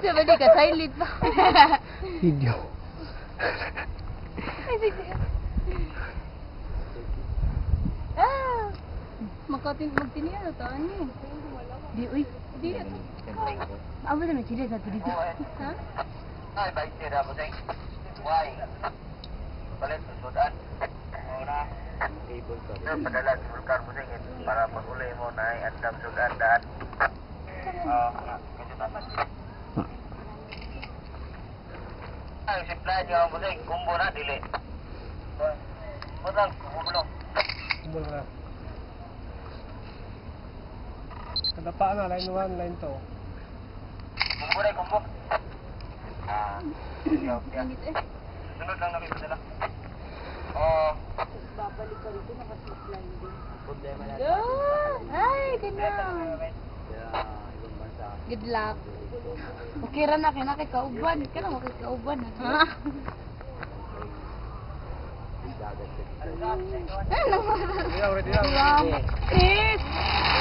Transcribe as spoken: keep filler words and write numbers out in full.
Siya ba di ka silent pa? Video. Ah! Makating magtiniya na tayo niyo. Di, uy. Di, ito. Amo na may chile sa ito dito. Ha? Ay, baik tira mo day. Why? Balik susudan. Ora. Table ko. Padala si Vulcar mo day para pag-uli mo na ay andam sudan daan. Ah, kasi dapat. Ay, si plan niyo mo day kumbo na dili. Modal kumbo. Kumbo na. Kada pa na line one, line two. Kumbo na kumbo. Ah, siya, siya. Sunod lang namin padala. Oh. Babalik ka rito, nakaslip-line din. Problema na. Ay, ganun. Good luck. Okay ra na, kaya na kay kauban. Kaya na kay kauban. Ha? Ready now, ready now. Chris!